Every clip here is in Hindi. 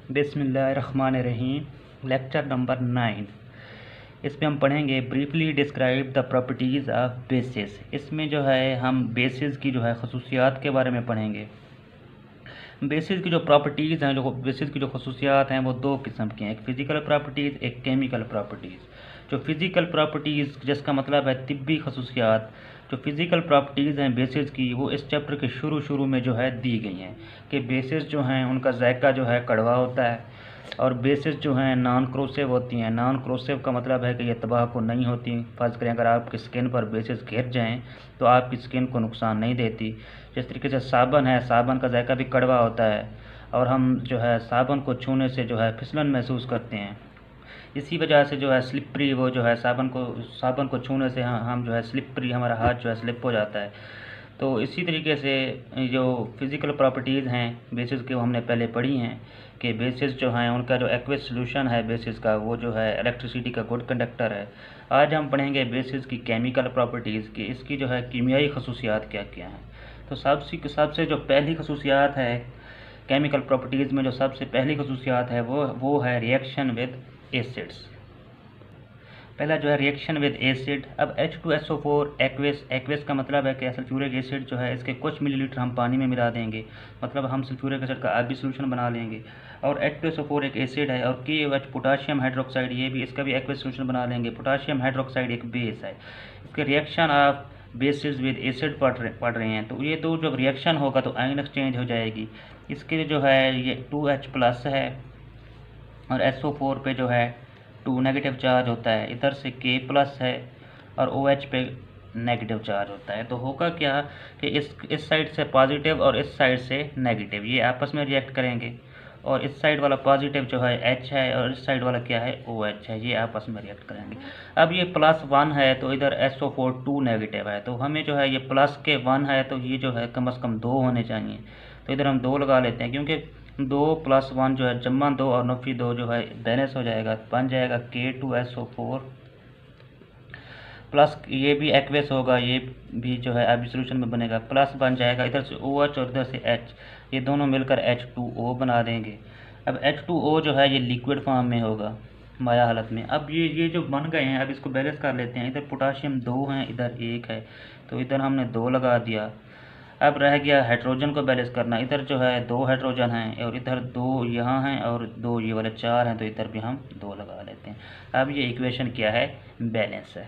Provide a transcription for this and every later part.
बिस्मिल्लाहिर्रहमानिर्रहीम। Lecture number 9। इसमें हम पढ़ेंगे briefly describe the properties of bases. इसमें जो है हम बेसिस की जो है खसूसियात के बारे में पढ़ेंगे। बेसिस की जो प्रॉपर्टीज़ हैं, जो बेसिस की जो खसूसियात हैं वो दो किस्म की हैं, एक फ़िज़िकल प्रॉपर्टीज़, एक केमिकल प्रॉपर्टीज़। जो फ़िज़िकल प्रॉपर्टीज़ जिसका मतलब है तिब्बी खसूसियात, जो फ़िज़िकल प्रॉपर्टीज़ हैं बेसिस की, वो इस चैप्टर के शुरू में जो है दी गई हैं कि बेसिस जो हैं उनका जायका जो है कड़वा होता है और बेसिस जो हैं नॉन क्रोसिव होती हैं। नॉन क्रोसिव का मतलब है कि ये तबाहकुन नहीं होती। फ़र्ज़ करें अगर आपकी स्किन पर बेसिस गिर जाएँ तो आपकी स्किन को नुकसान नहीं देती। जिस तरीके से साबन है, साबन का जायका भी कड़वा होता है और हम जो है साबन को छूने से जो है फिसलन महसूस करते हैं। इसी वजह से जो है स्लिपरी, वो जो है साबन को छूने से हम जो है स्लिपरी, हमारा हाथ जो है स्लिप हो जाता है। तो इसी तरीके से जो फ़िज़िकल प्रॉपर्टीज़ हैं बेसिस की वो हमने पहले पढ़ी हैं कि बेसिस जो हैं उनका जो एक्वस सॉल्यूशन है बेसिस का, वो जो है इलेक्ट्रिसिटी का गुड कंडक्टर है। आज हम पढ़ेंगे बेसिस की केमिकल प्रॉपर्टीज़ की, इसकी जो है कीमियाई खसूसियात क्या क्या हैं। तो सबसे जो पहली खसूसियात है केमिकल प्रॉपर्टीज़ में, जो सबसे पहली खसूसियात है वो है रिएक्शन विद एसिड्स। पहला जो है रिएक्शन विद एसिड। अब H2SO4 एक्वेस का मतलब है कि सल्फ्यूरिक एसिड जो है इसके कुछ मिलीलीटर हम पानी में मिला देंगे, मतलब हम सल्फ्यूरिक एसिड का आरबी सोल्यूशन बना लेंगे। और H2SO4 एक एसिड है और KOH पोटाशियम हाइड्रोक्साइड, ये भी इसका भी एक्वेस सोल्यूशन बना लेंगे। पोटाशियम हाइड्रोक्साइड एक बेस है। इसके reaction of bases with acid पढ़ रहे हैं, तो ये दो जब रिएक्शन होगा तो आयन एक्सचेंज हो जाएगी। इसके जो है ये 2H+ है और SO4 पे जो है 2 नेगेटिव चार्ज होता है, इधर से K+ है और OH पे नेगेटिव चार्ज होता है। तो होगा क्या कि इस साइड से पॉजिटिव और इस साइड से नेगेटिव ये आपस में रिएक्ट करेंगे और इस साइड वाला पॉजिटिव जो है H है और इस साइड वाला क्या है OH है, ये आपस में रिएक्ट करेंगे। अब ये +1 है तो इधर SO4 2 नेगेटिव है, तो हमें जो है ये प्लस के 1 है तो ये जो है कम से कम 2 होने चाहिए। तो इधर हम 2 लगा लेते हैं क्योंकि 2 + 1 जो है जम्मा 2 और नफी 2 जो है बैलेंस हो जाएगा, बन जाएगा K2SO4 प्लस ये भी एक्वेस होगा, ये भी जो है अभी सोल्यूशन में बनेगा, प्लस बन जाएगा इधर से OH और इधर से H, ये दोनों मिलकर H2O बना देंगे। अब H2O जो है ये लिक्विड फॉर्म में होगा माया हालत में। अब ये जो बन गए हैं अब इसको बैलेंस कर लेते हैं। इधर पोटाशियम 2 हैं, इधर 1 है, तो इधर हमने 2 लगा दिया। अब रह गया हाइड्रोजन को बैलेंस करना। इधर जो है 2 हाइड्रोजन हैं और इधर 2 यहाँ हैं और 2 ये वाले 4 हैं, तो इधर भी हम 2 लगा लेते हैं। अब ये इक्वेशन क्या है, बैलेंस है।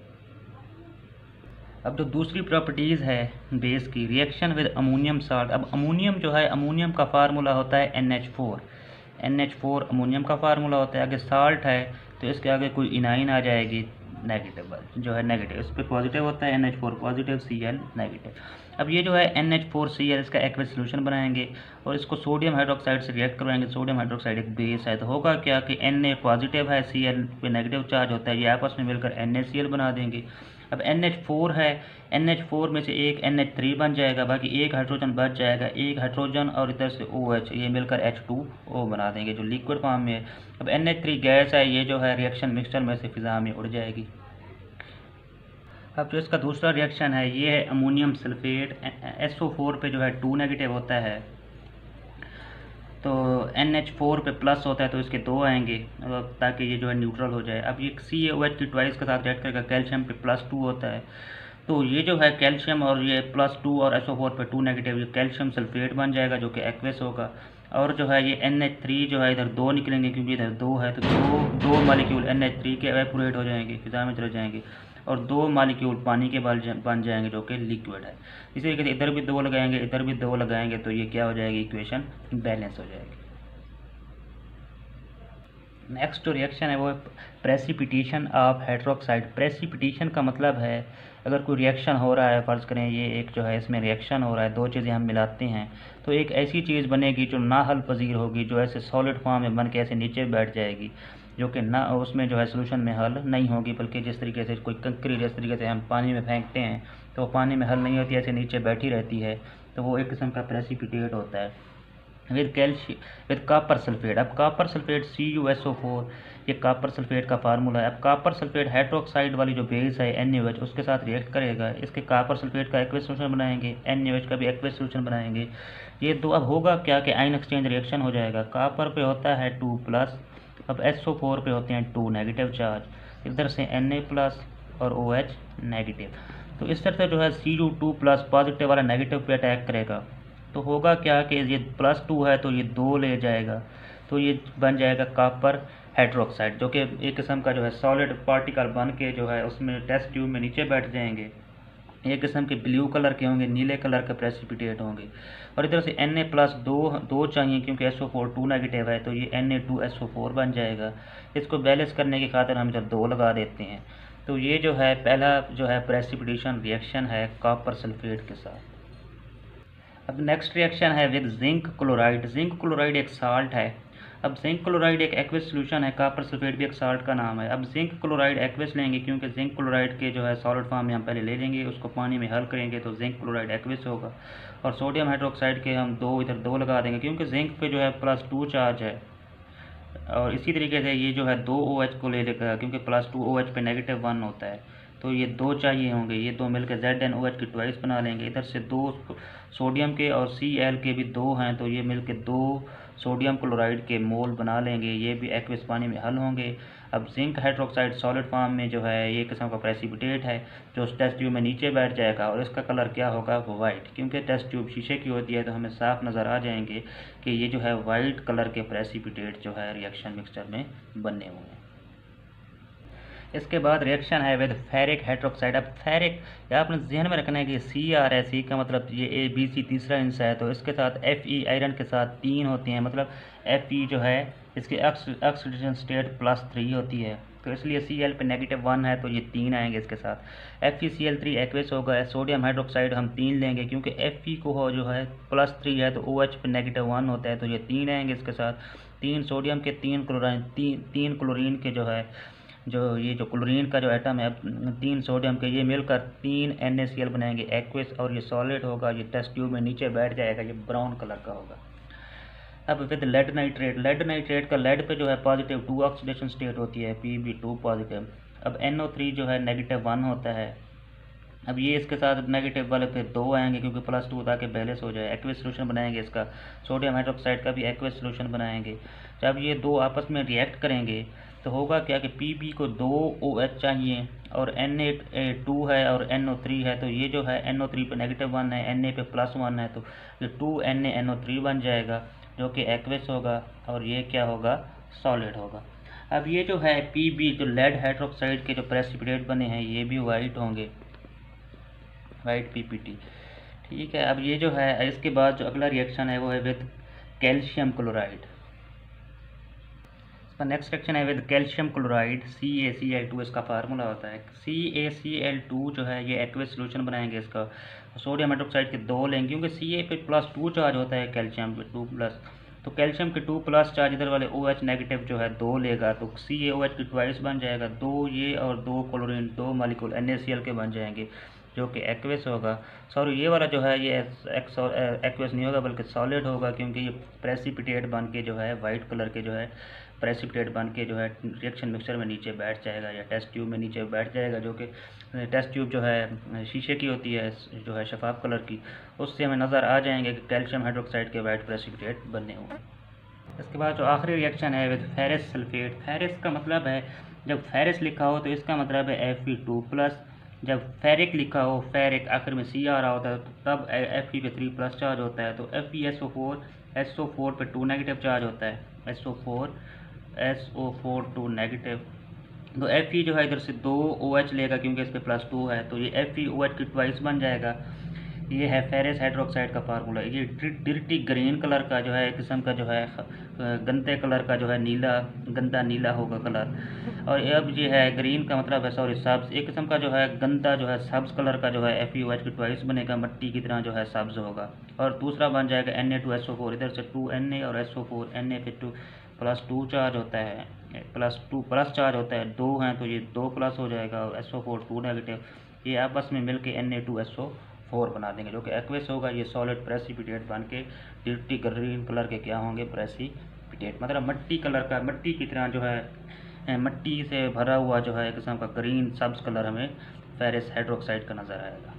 अब जो दूसरी प्रॉपर्टीज़ है बेस की, रिएक्शन विद अमोनियम साल्ट। अब अमोनियम जो है, अमोनियम का फार्मूला होता है NH4 अमोनियम का फार्मूला होता है। अगर साल्ट है तो इसके आगे कोई इनाइन आ जाएगी नेगेटिव जो है नेगेटिव, इस पर पॉजिटिव होता है NH4 पॉजिटिव, Cl नेगेटिव। अब ये जो है NH4Cl इसका एक्वस सॉल्यूशन बनाएंगे और इसको सोडियम हाइड्रोक्साइड से रिएक्ट करवाएंगे। सोडियम हाइड्रोक्साइड एक बेस है, तो होगा क्या कि Na पॉजिटिव है, Cl पे नेगेटिव चार्ज होता है, ये आपस में मिलकर NaCl बना देंगे। अब NH4 है, NH4 में से एक NH3 बन जाएगा, बाकी एक हाइड्रोजन बच जाएगा, एक हाइड्रोजन और इधर से OH, ये मिलकर H2O बना देंगे जो लिक्विड फॉर्म में है। अब NH3 गैस है, ये जो है रिएक्शन मिक्सचर में से फिज़ा में उड़ जाएगी। अब जो इसका दूसरा रिएक्शन है ये है अमोनियम सल्फेट। SO4 पे जो है 2 नेगेटिव होता है, तो NH4 पे प्लस होता है तो इसके 2 आएंगे ताकि ये जो है न्यूट्रल हो जाए। अब ये CaOH की ट्वाइस के साथ रिएक्ट करेगा, कैल्शियम पे +2 होता है, तो ये जो है कैल्शियम और ये +2 और SO4 पे 2 नेगेटिव, ये कैल्शियम सल्फेट बन जाएगा जो कि एक्वस होगा। और जो है ये NH3 जो है इधर 2 निकलेंगे क्योंकि इधर 2 है, तो दो मालिक्यूल NH3 के एवेपोरेट हो जाएंगे, फिजा में चले जाएंगे और 2 मालिक्यूल पानी के बन जाएंगे जो कि लिक्विड है। इसी तरीके से इधर भी 2 लगाएंगे, इधर भी 2 लगाएंगे, तो ये क्या हो जाएगी, इक्वेशन बैलेंस हो जाएगी। नेक्स्ट जो रिएक्शन है वो प्रेसिपिटेशन ऑफ हाइड्रोक्साइड। प्रेसिपिटेशन का मतलब है अगर कोई रिएक्शन हो रहा है, फ़र्ज़ करें ये एक जो है इसमें रिएक्शन हो रहा है, 2 चीज़ें हम मिलाते हैं तो एक ऐसी चीज़ बनेगी जो ना हल पजीर होगी, जो ऐसे सॉलिड फॉर्म में बन के ऐसे नीचे बैठ जाएगी, जो कि ना उसमें जो है सोल्यूशन में हल नहीं होगी, बल्कि जिस तरीके से कोई कंकरी जिस तरीके से हम पानी में फेंकते हैं तो वो पानी में हल नहीं होती, ऐसे नीचे बैठी रहती है, तो वो एक किस्म का प्रेसिपिटेट होता है। With copper sulphate. अब कॉपर सल्फेट CuSO4, ये कॉपर सल्फेट का फार्मूला है। अब कॉपर सल्फेट हाइड्रोक्साइड वाली जो बेस है NaOH उसके साथ रिएक्ट करेगा, इसके कॉपर सल्फेट का एक्वस सोल्यूशन बनाएंगे, NaOH का भी एक्वस सोल्यूशन बनाएंगे। ये दो अब होगा क्या कि आयन एक्सचेंज रिएक्शन हो जाएगा। कॉपर पे होता है 2+, अब SO4 पे होते हैं 2 नेगेटिव चार्ज, इधर से Na+ और OH नेगेटिव। तो इस तरह से जो है Cu2+ पॉजिटिव वाला नेगेटिव पे अटैक करेगा। तो होगा क्या कि ये +2 है तो ये 2 ले जाएगा, तो ये बन जाएगा कॉपर हाइड्रोक्साइड, जो कि एक किस्म का जो है सॉलिड पार्टिकल बन के जो है उसमें टेस्ट ट्यूब में नीचे बैठ जाएंगे। एक किस्म के ब्लू कलर के होंगे, नीले कलर के प्रेसिपिटेट होंगे। और इधर से Na+ दो चाहिए क्योंकि SO4 2 नेगेटिव है, तो ये Na2SO4 बन जाएगा। इसको बैलेंस करने की खातिर हम इधर 2 लगा देते हैं। तो ये जो है पहला जो है प्रेसिपिटेशन रिएक्शन है कॉपर सल्फेट के साथ। अब नेक्स्ट रिएक्शन है with zinc chloride. Zinc chloride एक साल्ट है। अब जिंक क्लोराइड एक एक्वस सोल्यूशन है, कॉपर सल्फेट भी एक साल्ट का नाम है। अब जिंक क्लोराइड एक्वस लेंगे क्योंकि जिंक क्लोराइड के जो है सॉलिड फॉर्म में हम पहले ले लेंगे, उसको पानी में हल करेंगे तो जिंक क्लोराइड एक्वस होगा। और सोडियम हाइड्रोक्साइड के हम इधर दो लगा देंगे क्योंकि जिंक पे जो है +2 चार्ज है। और इसी तरीके से ये जो है 2 OH को ले लेगा क्योंकि +2 OH पे -1 होता है, तो ये 2 चाहिए होंगे। ये 2 मिलकर ZnOH की ट्वाइस बना लेंगे। इधर से 2 सोडियम के और Cl के भी 2 हैं, तो ये मिलकर 2 सोडियम क्लोराइड के मोल बना लेंगे। ये भी एक्वस पानी में हल होंगे। अब जिंक हाइड्रोक्साइड सॉलिड फॉर्म में जो है ये किस्म का प्रेसिपिटेट है जो टेस्ट ट्यूब में नीचे बैठ जाएगा और इसका कलर क्या होगा, वाइट। क्योंकि टेस्ट ट्यूब शीशे की होती है तो हमें साफ नज़र आ जाएंगे कि ये जो है वाइट कलर के प्रेसिपिटेट जो है रिएक्शन मिक्सचर में बने हुए हैं। इसके बाद रिएक्शन है विद फेरिक हाइड्रोक्साइड। अब फेरिक या आपने जहन में रखना है कि Cr है, C का मतलब ये ABC तीसरा इंच है, तो इसके साथ Fe आयरन के साथ 3 होते हैं, मतलब Fe जो है इसकी ऑक्सीडेशन स्टेट +3 होती है, तो इसलिए Cl पे -1 है तो ये 3 आएंगे इसके साथ। FeCl3 एक्वस होगा। सोडियम हाइड्रोक्साइड हम 3 लेंगे क्योंकि Fe को हो जो है +3 है तो OH पे -1 होता है, तो ये 3 आएंगे इसके साथ। 3 सोडियम के 3 क्लोरीन, 3 क्लोरीन के जो है जो क्लोरीन का जो एटम है 3 सोडियम के, ये मिलकर 3 NaCl बनाएंगे एक्वस, और ये सॉलिड होगा। ये टेस्ट ट्यूब में नीचे बैठ जाएगा, ये ब्राउन कलर का होगा। अब with lead nitrate. Lead nitrate का लेड पे जो है +2 ऑक्सीडेशन स्टेट होती है, Pb2 पॉजिटिव। अब NO3 जो है -1 होता है। अब ये इसके साथ नेगेटिव वाले पे 2 आएंगे क्योंकि +2 ताकि बैलेंस हो जाए। एक्वस सोल्यूशन बनाएंगे इसका, सोडियम हाइड्रोक्साइड का भी एक्वस सोल्यूशन बनाएंगे। जब ये 2 आपस में रिएक्ट करेंगे तो होगा क्या कि Pb को 2 OH चाहिए और Na2 है और NO3 है, तो ये जो है NO3 पे -1 है, Na पे +1 है, तो ये 2NaNO3 बन जाएगा जो कि एक्वस होगा और ये क्या होगा, सॉलिड होगा। अब ये जो है Pb जो लेड हाइड्रोक्साइड के जो प्रेसिपिटेट बने हैं ये भी वाइट होंगे, वाइट PPT। ठीक है। अब ये जो है इसके बाद जो अगला रिएक्शन है वो है विद कैल्शियम क्लोराइड। इसका नेक्स्ट रिएक्शन है विद कैल्शियम क्लोराइड, CaCl2 इसका फार्मूला होता है। CaCl2 जो है ये एक्वस सोल्यूशन बनाएंगे इसका। सोडियम हाइड्रोक्साइड के 2 लेंगे क्योंकि Ca पे +2 चार्ज होता है, कैल्शियम पे 2+, तो कैल्शियम के 2+ चार्ज इधर वाले OH नेगेटिव जो है 2 लेगा, तो CaOH की ट्वाइस बन जाएगा। 2 ये और 2 क्लोरीन, 2 मॉलिक्यूल NaCl के बन जाएंगे जो कि एक्वस होगा। सॉरी, ये वाला जो है ये एक्वस नहीं होगा बल्कि सॉलिड होगा क्योंकि ये प्रेसिपिटेट बन के जो है वाइट कलर के जो है प्रेसिपिटेट बन के जो है रिएक्शन मिक्सचर में नीचे बैठ जाएगा या टेस्ट ट्यूब में नीचे बैठ जाएगा, जो कि टेस्ट ट्यूब जो है शीशे की होती है जो है शफाफ कलर की, उससे हमें नज़र आ जाएंगे कि कैल्शियम हाइड्रोक्साइड के वाइट प्रेसिपिटेट बने हुए। इसके बाद जो आखिरी रिएक्शन है विद फेरस सल्फेट। फेरस का मतलब है, जब फेरस लिखा हो तो इसका मतलब है Fe2+, जब फेरिक लिखा हो, फेरिक आखिर में C आ रहा होता है तब Fe पे 3+ चार्ज होता है, तो FeSO4 पे 2 नेगेटिव चार्ज होता है, SO4 2 नेगेटिव। तो Fe जो है इधर से 2 OH लेगा क्योंकि इस पे +2 है, तो ये FeOH की ट्वाइस बन जाएगा। ये है फेरस हाइड्रोक्साइड का फार्मूला। ये डिर्टी ग्रीन कलर का जो है एक किस्म का जो है गंदे कलर का जो है नीला, गंदा नीला होगा कलर। और अब ये है ग्रीन का मतलब है सॉरी सब्ज़, एक किस्म का जो है गंदा जो है सब्ज़ कलर का जो है FeOH की ट्वाइस बनेगा, मिट्टी की तरह जो है सब्ज़ होगा। और दूसरा बन जाएगा Na2SO4, इधर से 2Na और SO4, Na पे +2 चार्ज होता है, +2+ चार्ज होता है, 2 हैं तो ये 2+ हो जाएगा और SO4 2 नेगेटिव, ये आपस में मिल के Na2SO4 4 बना देंगे, जो कि एक्वेस होगा। ये सॉलिड प्रेसिपिटेट बन के डिर्टी ग्रीन कलर के क्या होंगे, प्रेसिपिटेट, मतलब मट्टी कलर का, मट्टी की तरह जो है मट्टी से भरा हुआ जो है एक किस्म का ग्रीन सब्ज कलर हमें फेरस हाइड्रोक्साइड का नज़र आएगा।